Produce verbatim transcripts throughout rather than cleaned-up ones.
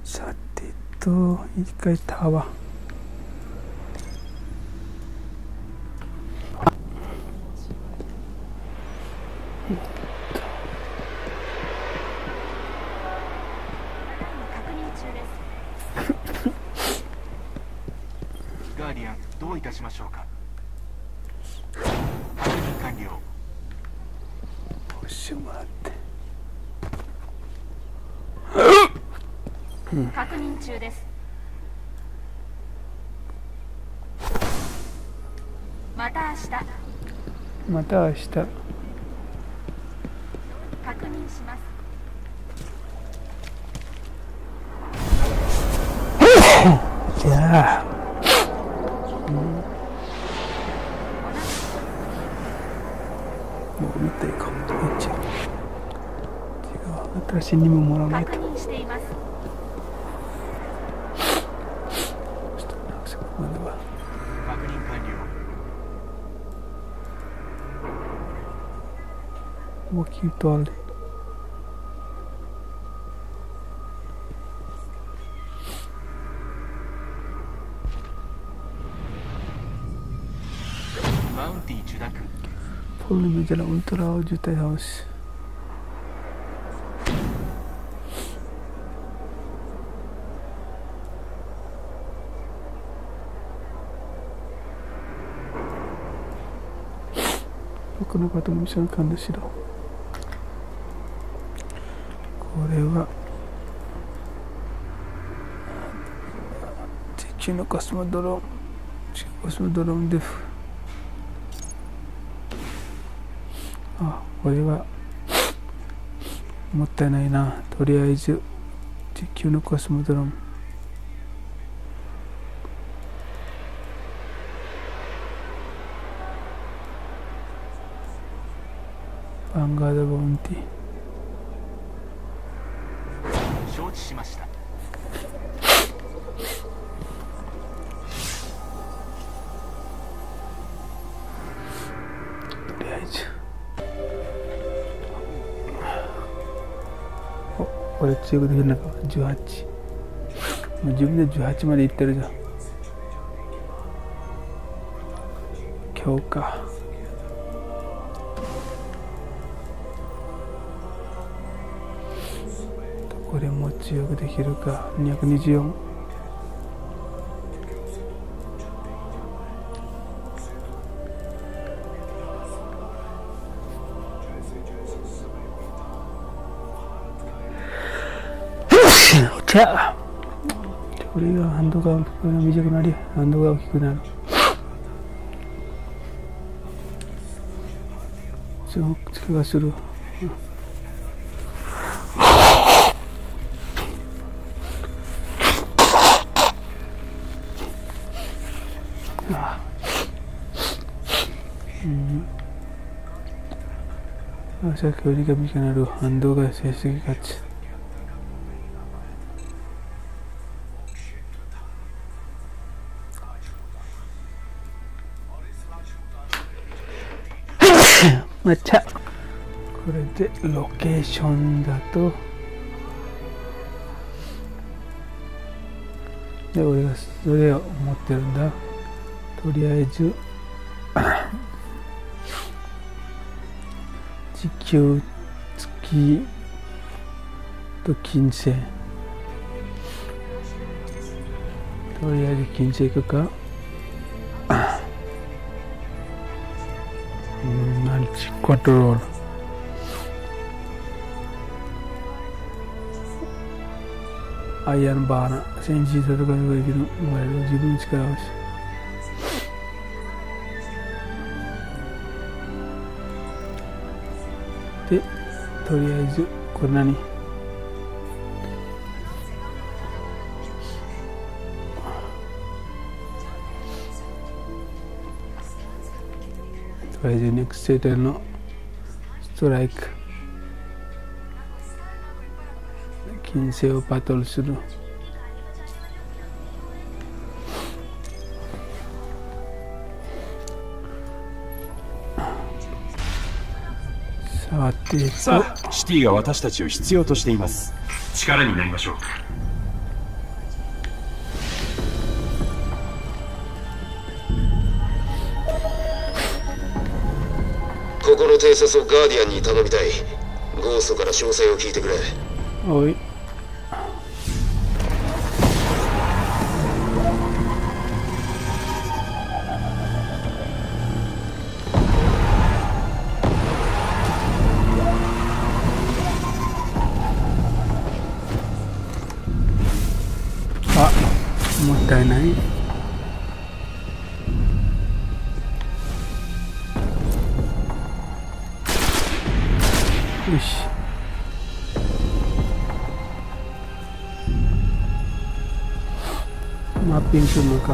さてと一回タワーガーディアン、どういたしましょうか。確認完了。 押してもらって、 確認中です。また明日。 また明日。 確認します。 じゃあ、うん、もう見ていこう。違う、私にももらわないと。 確認しています。 までは確認完了。 もうキュートある。 マウンティ受諾。 폴리메 자라 울트라 주택 하우스.僕のことも一緒に感動しろ。これは地球のコスモドローン、コスモドローンデフ。あ、これはもったいないな。とりあえず地球のコスモドローン。ヴァンガードボウンティ。 承知しました。 とりあえずお、これ強くできるのか。じゅうはち、もう自分でじゅうはちまでいってるじゃん。強化これも強くできるか。にひゃくにじゅうよん。じゃあこれがハンドがこれが短くなり、ハンドが大きくなる。その気がする。さっきよりが短くなる。反動が成績勝ち。抹茶。これでロケーションだと、で俺がそれを持ってるんだ。とりあえず地球、月と金星。とりあえず金星行くか。うん、マルチコントロール。アイアンバーナ、戦士戦うことができる。お前の自分の力をし。で、とりあえずこれ何？とりあえずネクステーターのストライク。金星をバトルする。さてと、 さあ、シティが私たちを必要としています。力になりましょう。 この偵察をガーディアンに頼みたい。ゴーストから詳細を聞いてくれ。 おい。あ、もったいない。よし。マッピングするのか。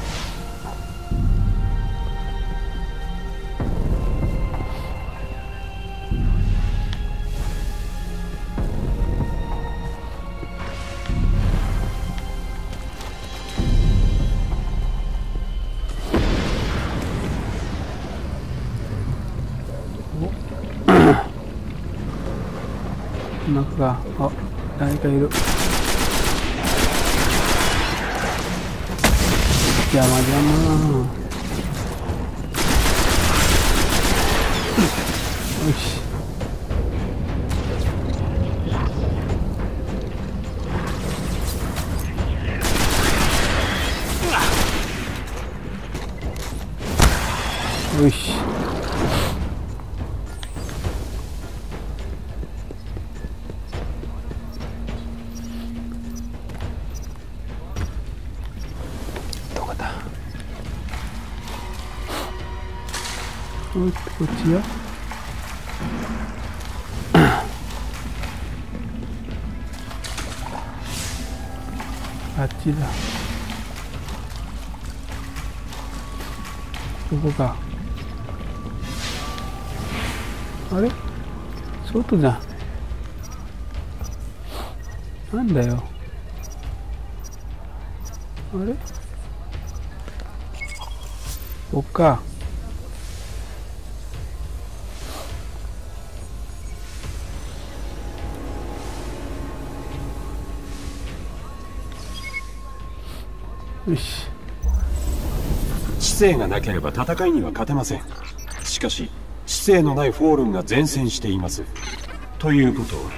中か。あ、誰かいる。邪魔邪魔。よし。よし。おっと、こっちよ。あっちだ。ここか。あれ？外じゃん。なんだよ。あれ？こっか。よし。 知性がなければ戦いには勝てません。しかし知性のないフォールンが善戦しています。ということは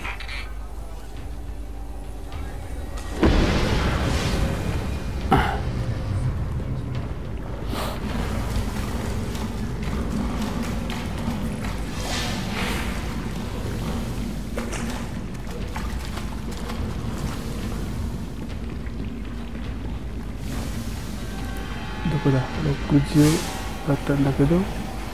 どこだ。ろくじゅうだったんだけど、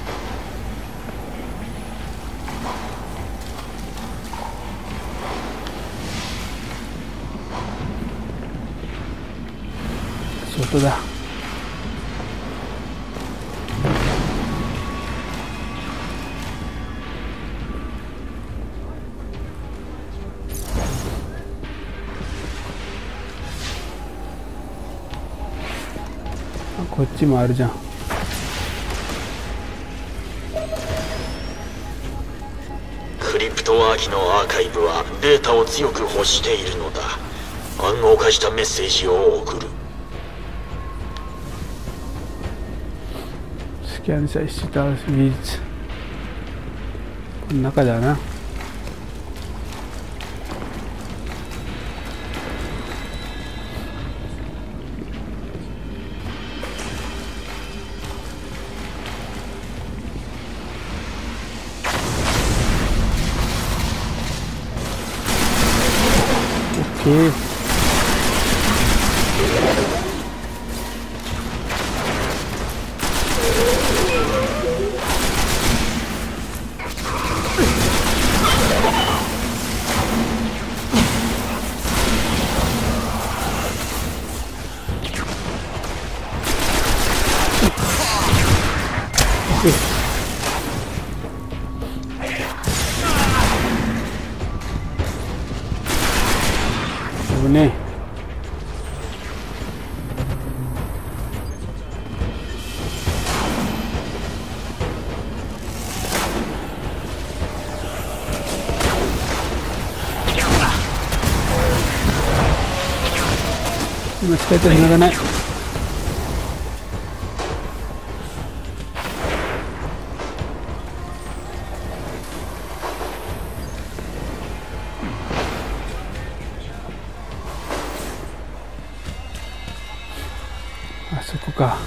外だ。こっちもあるじゃん。 クリプトワーキのアーカイブはデータを強く欲しているのだ。暗号化したメッセージを送る。 スキャン者した技術。この中だな。オッケー。危ねえ。今使いたい暇がない。 あそこか。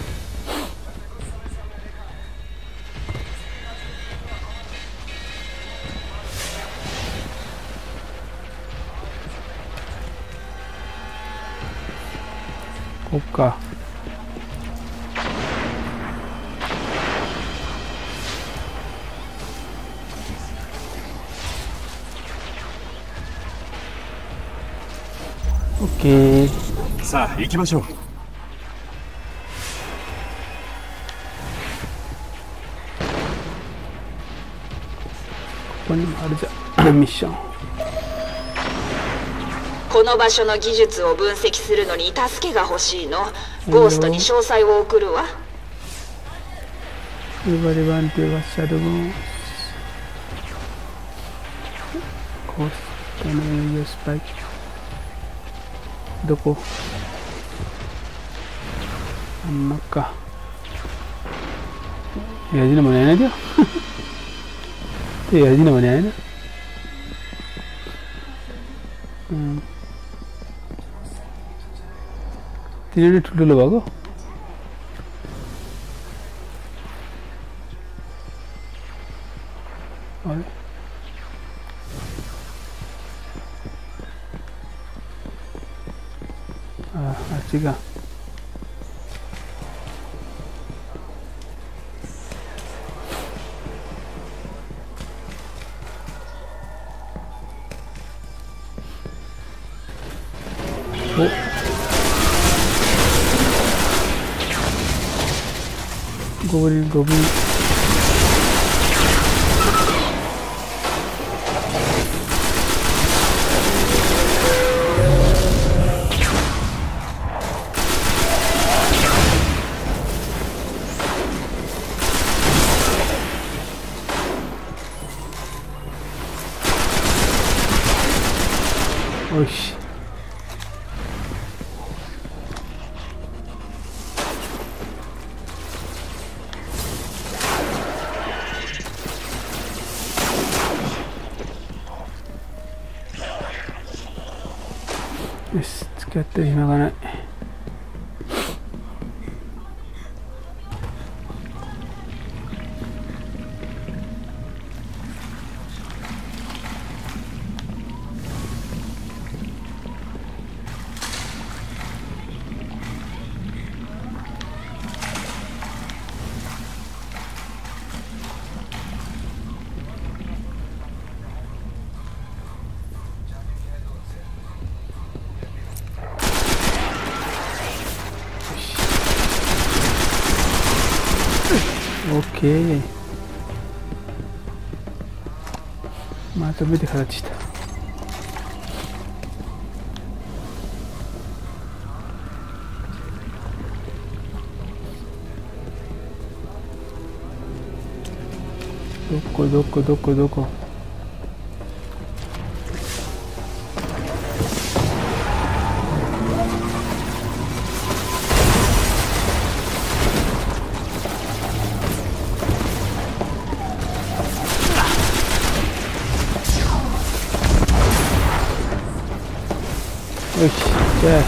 こっか。オッケー。 さあ行きましょう。 ここにもあるじゃんミッション。 この場所の技術を分析するのに助けが欲しいの。ゴーストに詳細を送るわ。 Everybody want to watch the moon. ゴーストの営業スパイク。どこ？あんまか。Ya di mana dia? Ya di mana dia? Hmm. Tidak ada dulu bago. Oleh. Ah, asik ah. Oh. Goblin, goblin. Oish. Yes, 付き合ってる暇がない。オッケー。まとめて形した。どこどこどこどこ。よし、じゃあ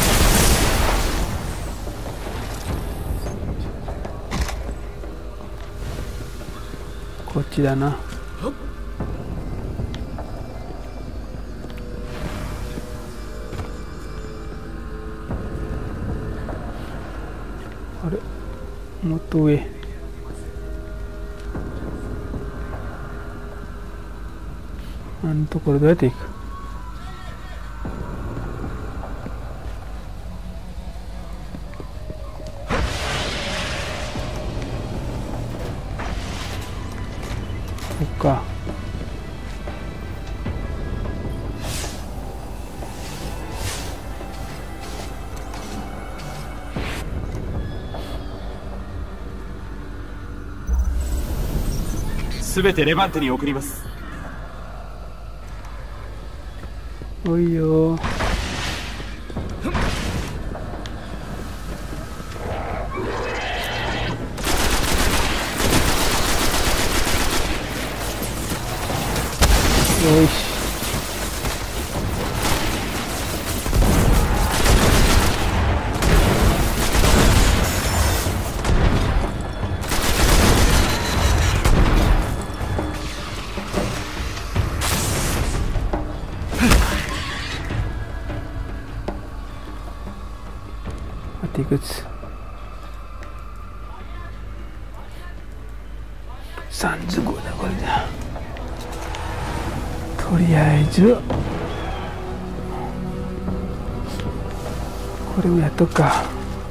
こっちだな。あれ、もっと上。あのところどうやって行く？そっか。 すべてレバンテに送ります。 おいよー。よし。 あといくつ？さんじゅうごだこれじゃ。とりあえずこれもやっとくか。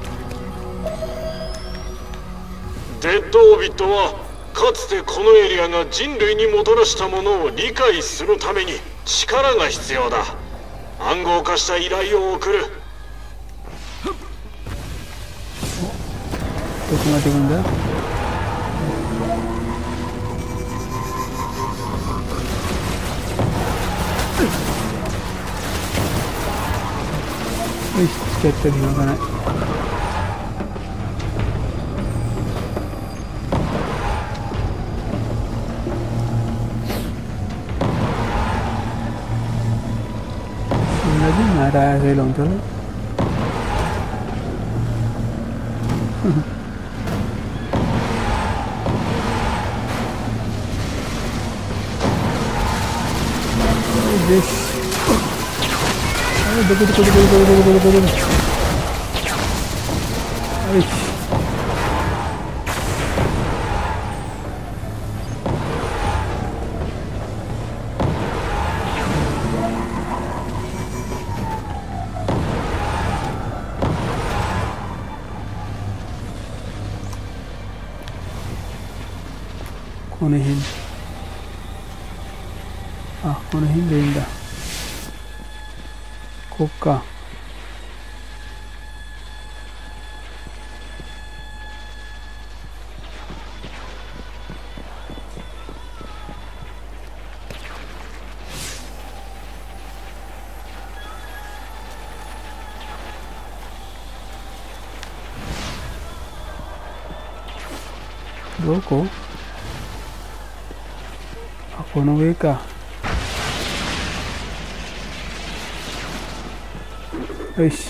デッドオービットはかつてこのエリアが人類にもたらしたものを理解するために力が必要だ。暗号化した依頼を送る。 どこまで行くんだ？よし、付き合ったり暇がない。lagi nggak ada relong tuh. Yes. Ayo, betul betul betul betul betul betul betul. Ayo.この辺、あ、この辺でいいんだ。こっか。どこ？あ、この上か。よし。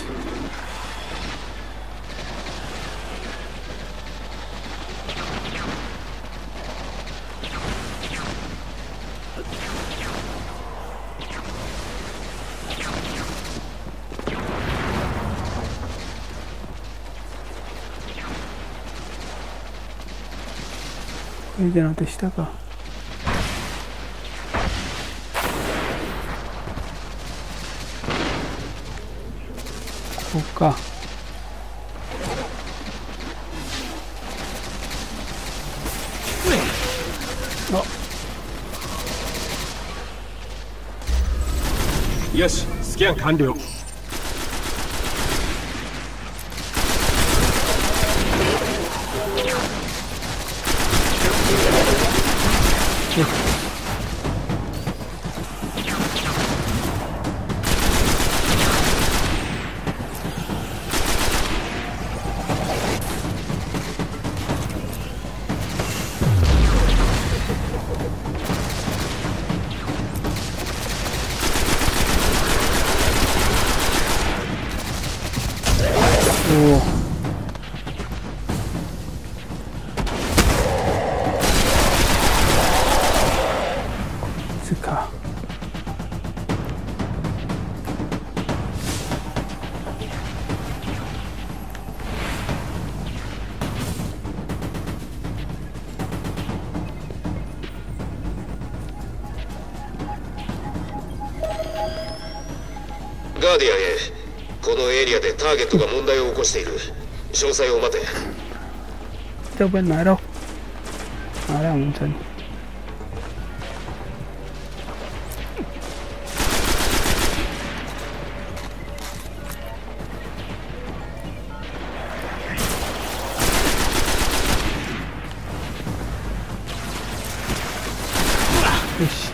これじゃなくて下か。ここか。 あ、よし、スキャン完了。おお。つか。 ガーディアンへ。このエリアでターゲットが問題を起こしている。詳細を待て。 Coba naruh. Naruh muncul. Ish.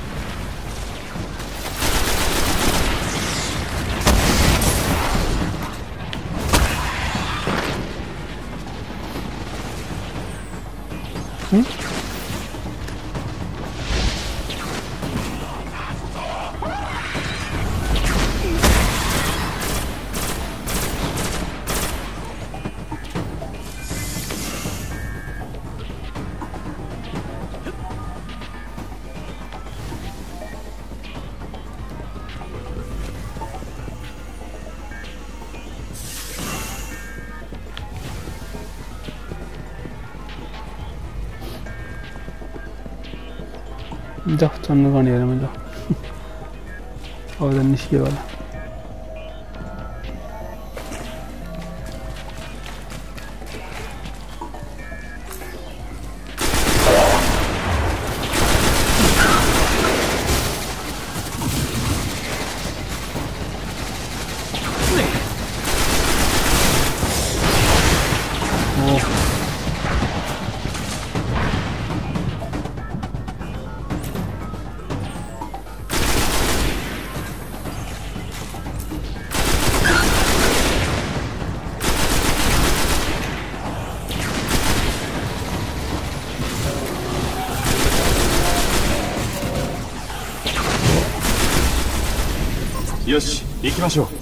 Hmm? जाओ चन्नु गर्ने हेरौँ जाओ अब त निस्कियो होला よし行きましょう。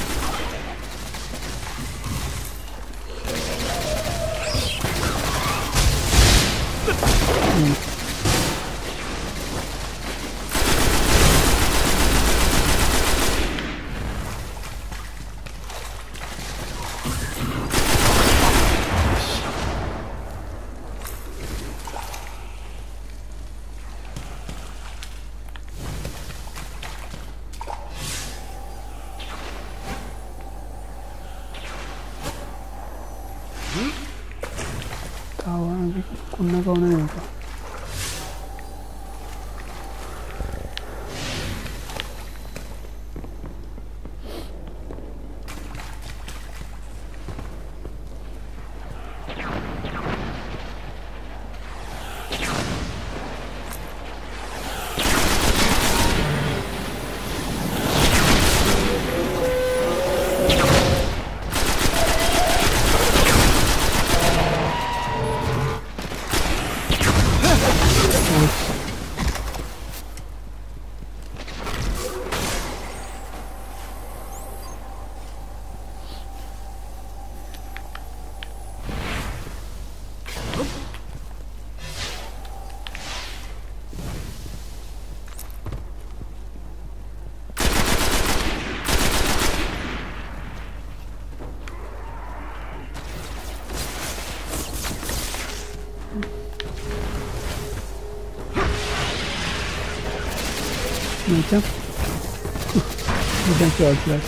こんな顔ないのか。Macam Macam tu jelas.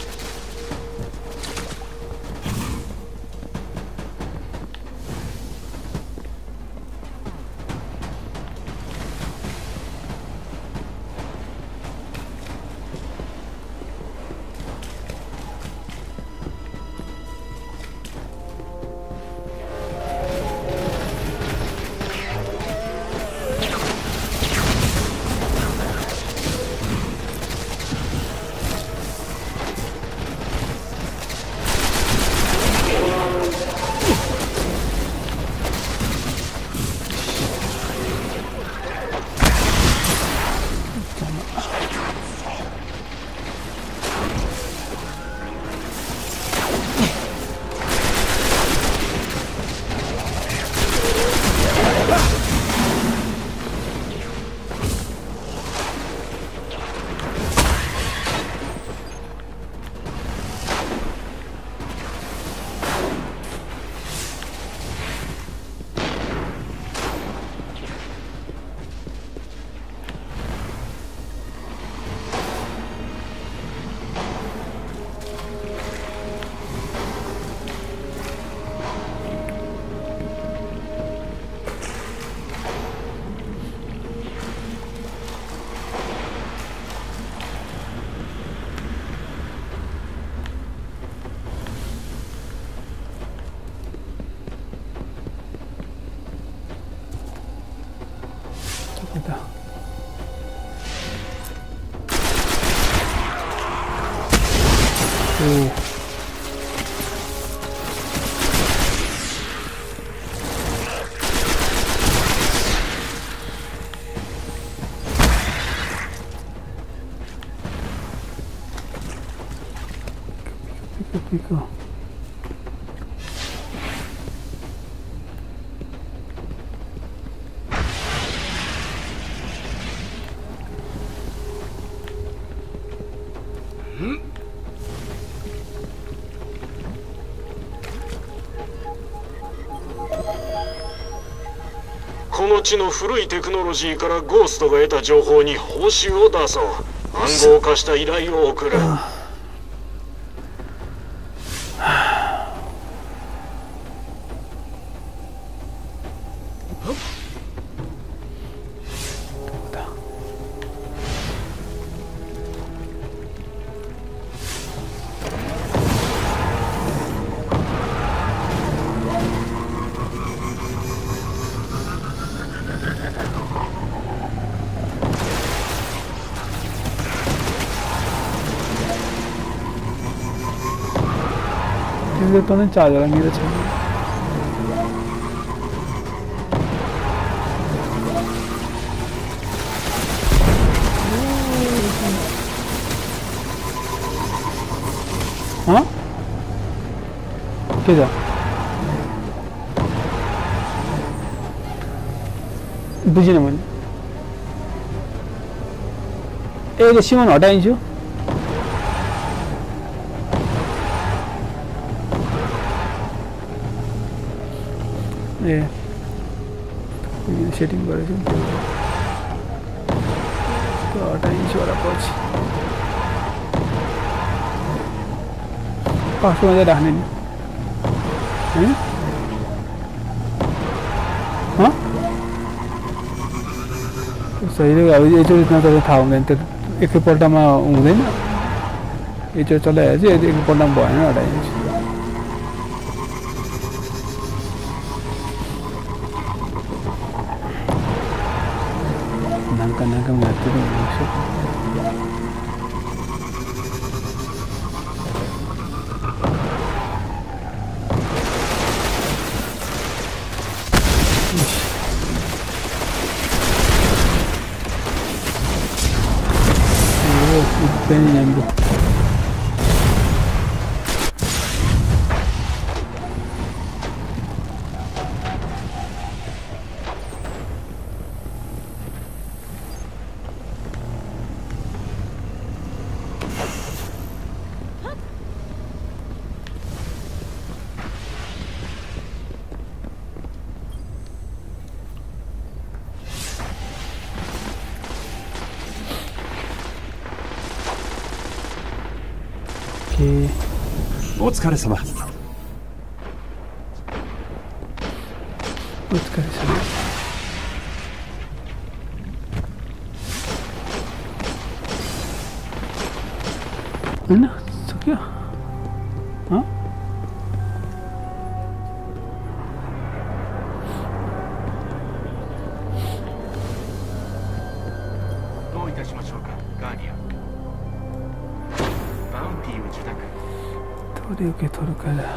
Kita. Oh. Pico, pico, pico. Hmm? ここの地の古いテクノロジーからゴーストが得た情報に報酬を出そう。暗号化した依頼を送る。 तो नहीं चार्ज वाला मेरा चाहिए। हाँ क्या बुझिन मैले ए सीमा हटाइन्छु। ए सेटिङ गरेछु त्यो हटाइन्छु होला पछि पासवर्ड मात्रै राख्ने नि हैन। हँ सही अब एकचोटि नचल्दा थाहा हुँदैन त्यो एकैपल्टमा हुँदैन। एकचोटि चलाइहाल्छु एकैपल्टमा भएन हटाइदिन्छु। नाका नाका मात्र हुन्छ। Beni yendi. お疲れ様。 お疲れ様。な、そきゃ。あ？ どういたしましょうか、ガーディアン。バウンティーを受託。 どれ受け取るかだ。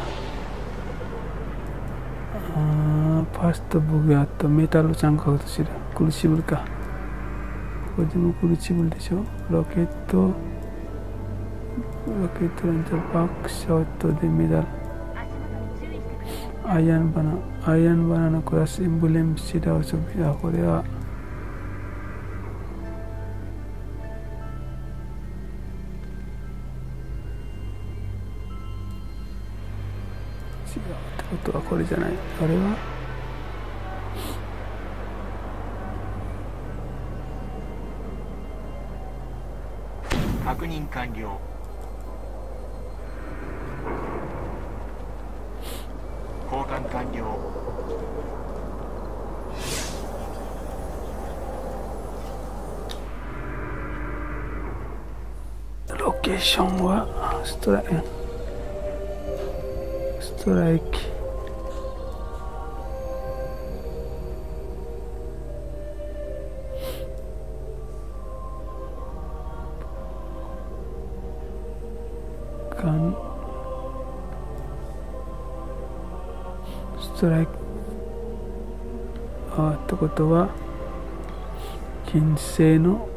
あー、パスト僕があったメタルちゃんかと知る。クルシブルか。これでもクルシブルでしょ。ロケット、ロケットランチャー、バックショットでメダル。アイアンバナ、アイアンバナのクラスエンブレムシダー遊びだ。これはことはこれじゃない。あれは確認完了。交換完了。 ロケーションはストライクストライキストライクあってことは金星の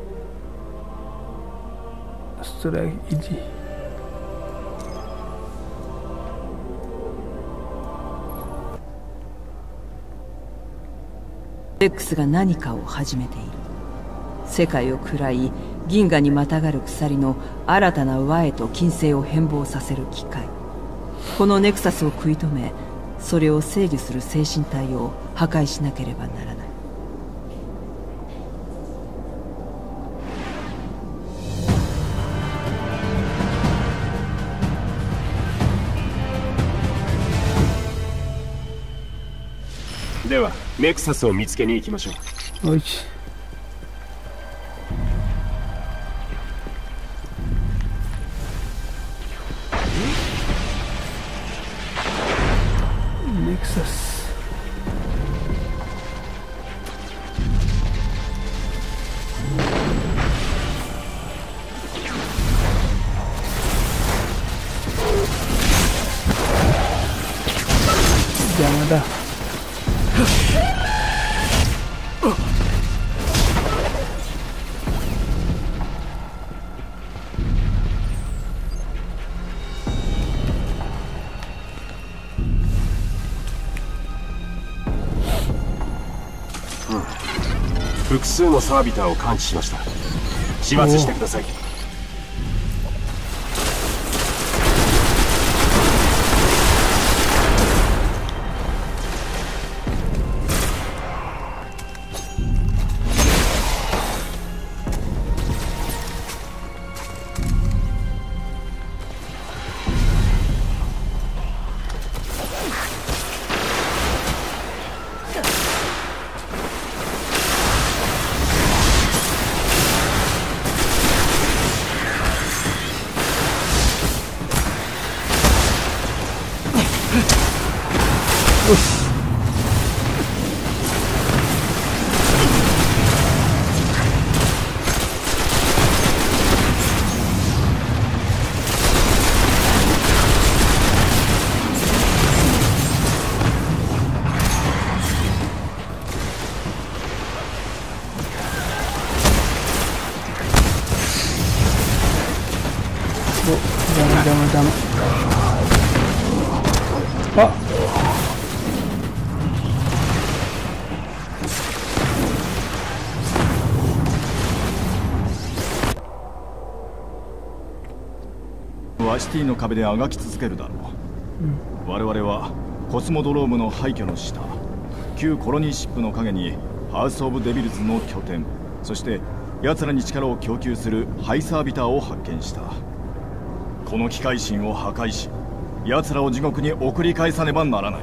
ストライク維持 X が何かを始めている。世界を喰らい銀河にまたがる鎖の新たな輪へと金星を変貌させる機械。このネクサスを食い止めそれを制御する精神体を破壊しなければならない。 ではネクサスを見つけに行きましょう。 おいしネクサス邪魔だ。 複数のサービターを感知しました。始末してください。ダメダメダメ。あワシティの壁であがき続けるだろう、うん、我々はコスモドロームの廃墟の下、旧コロニーシップの陰にハウス・オブ・デビルズの拠点、そして奴らに力を供給するハイサービターを発見した。この機械神を破壊し、奴らを地獄に送り返さねばならない。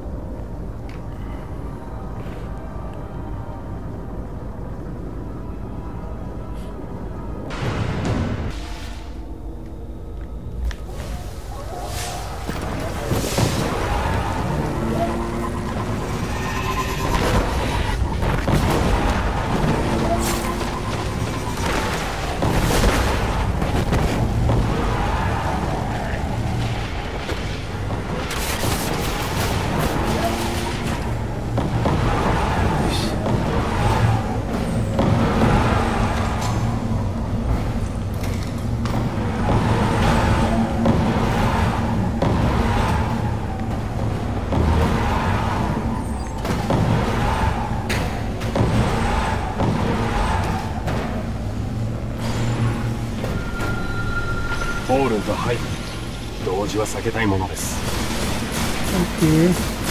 ホールンとハイブ、同時は避けたいものです。 オッケー。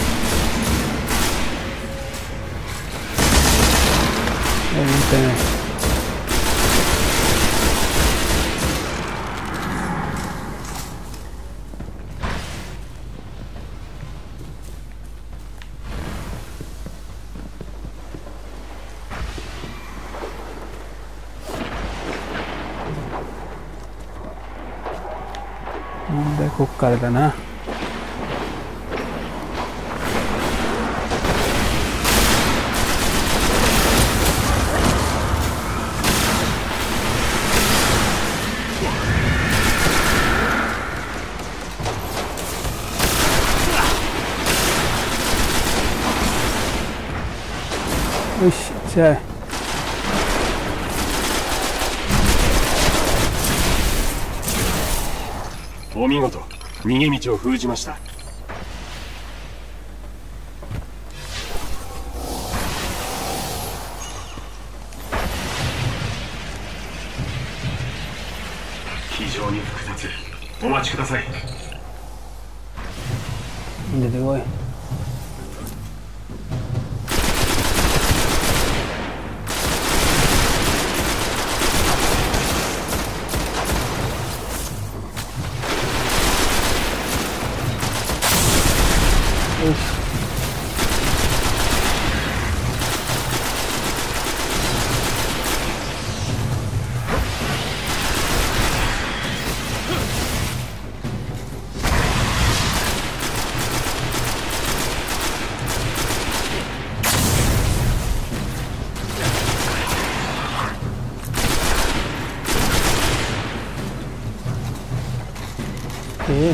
あ、見たね。問題こっからだな。よし、じゃあお見事、逃げ道を封じました。非常に複雑。お待ちください。 出てこい。よし。 오케이.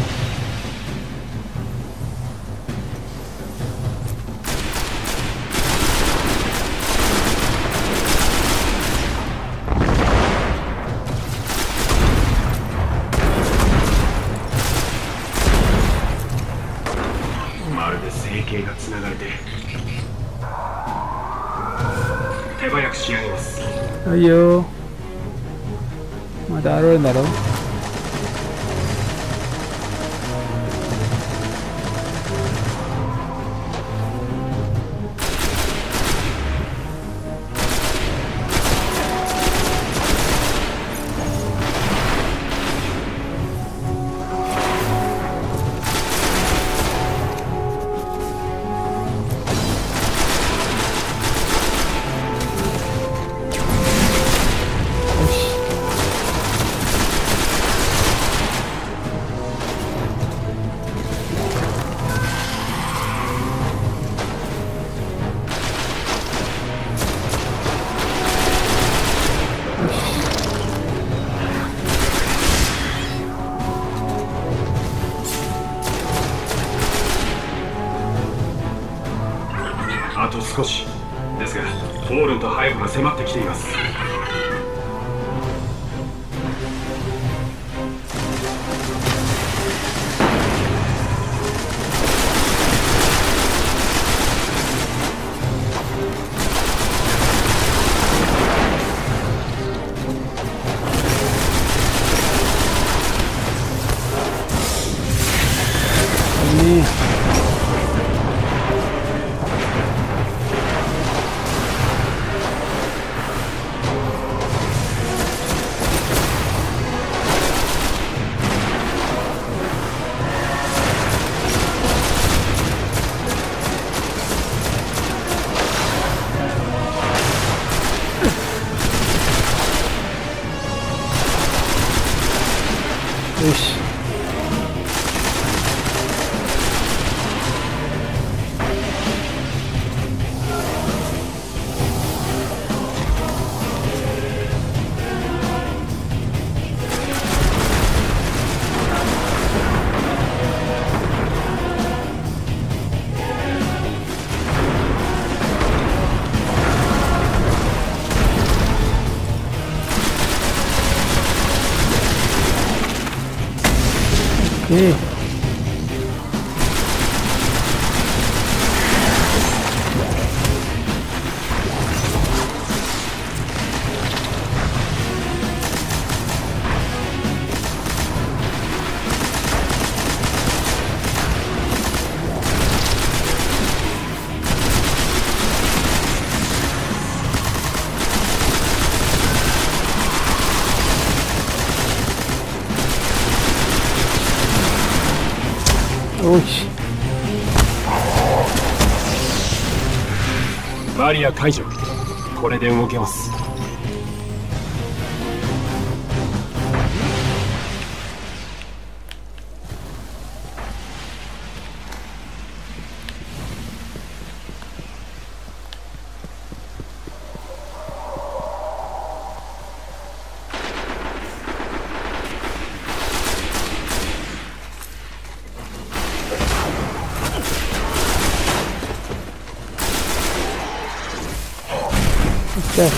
아이요. 맞아, 알아요, 나로. あと少しですが、ホールンと背後が迫ってきています。よし。ええ。よし。 バリア解除。これで動けます。 で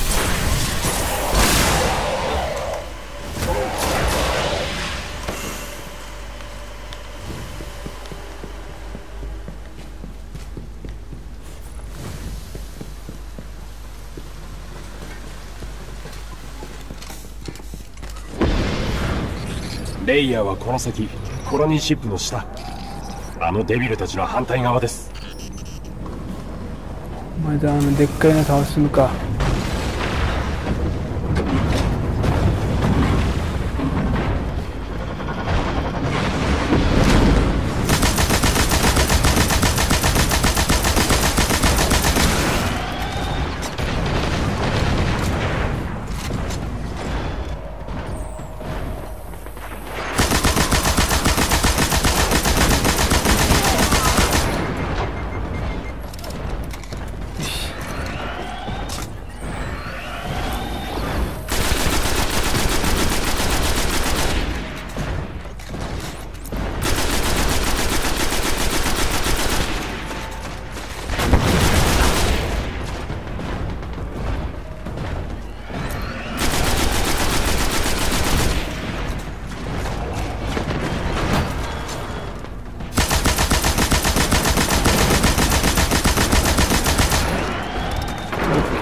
レイヤーはこの先コロニーシップの下、あのデビルたちの反対側です。 まだあのでっかいの倒すのか。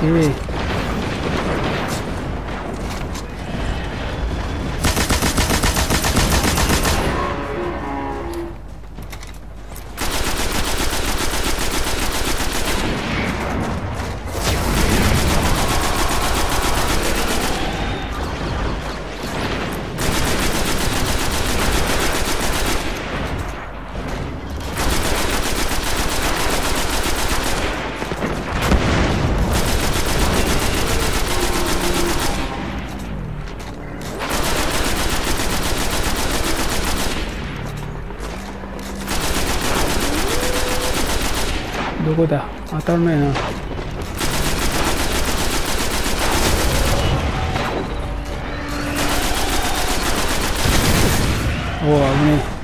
오케이. 누구다? 아, 딸매는. 오, 아버님.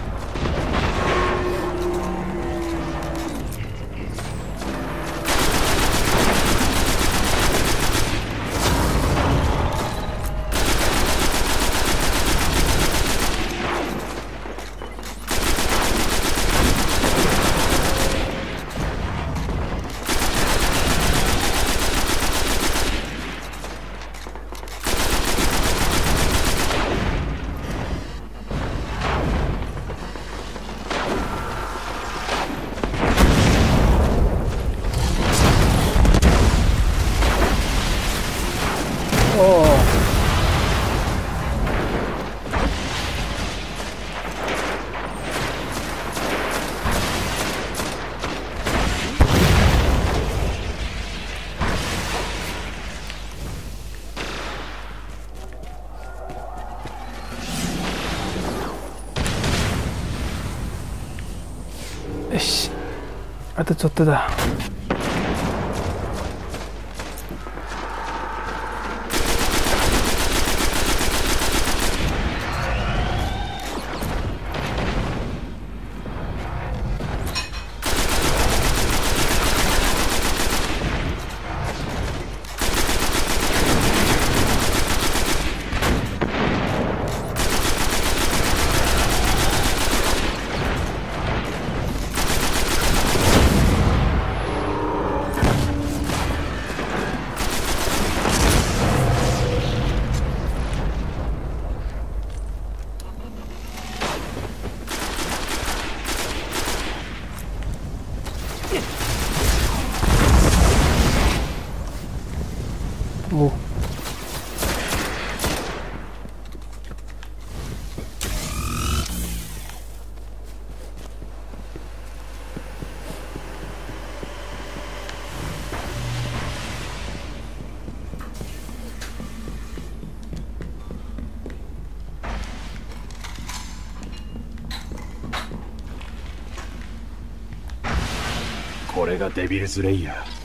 よし、あとちょっとだ。おこれがデビルズレイヤー。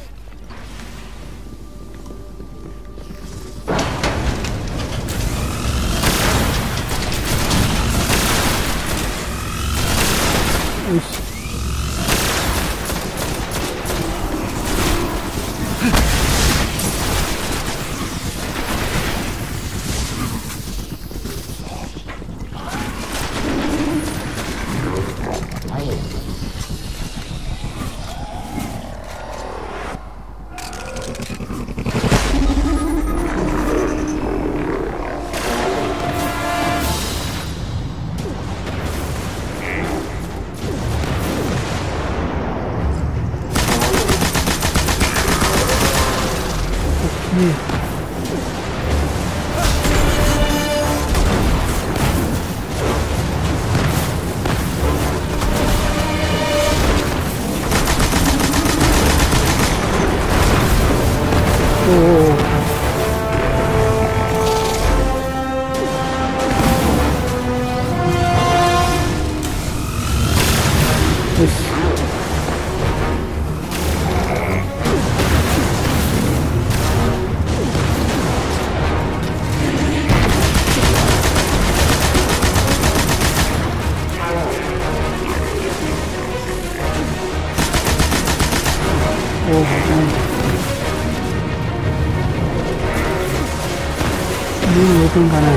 よし。눈이 오픈 가나요?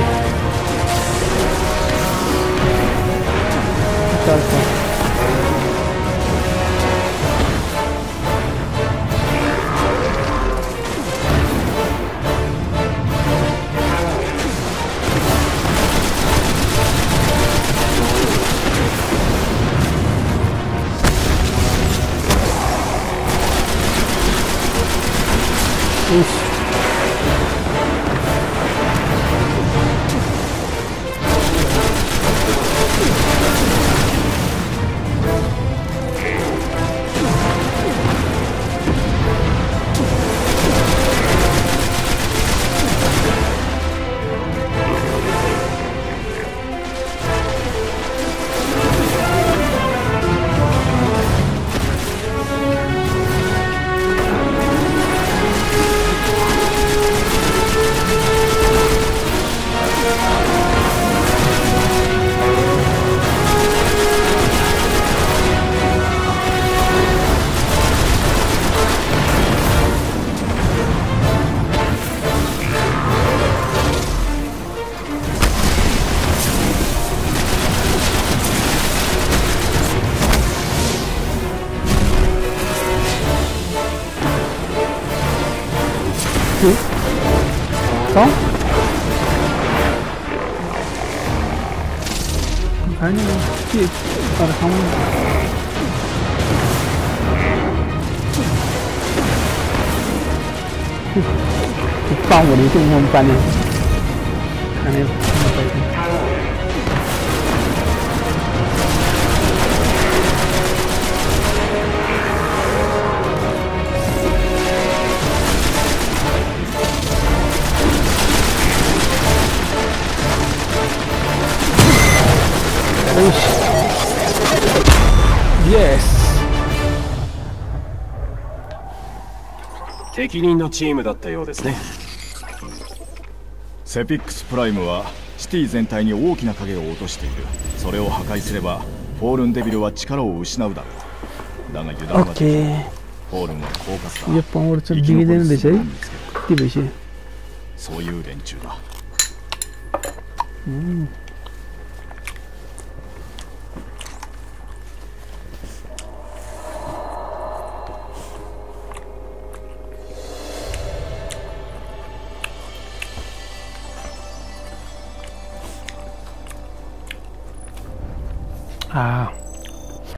왔다 왔다. Có phải như chị còn không phong của đi chung không cần này anh em Yes。 適任のチームだったようですね。 セピックスプライムはシティ全体に大きな影を落としている。それを破壊すればフォールンデビルは力を失うだろう。だが油断はできない。フォールンは狡猾だ。 やっぱ俺ちょっと逃げてるんでしょ。 そういう連中だ。 うん。ああ。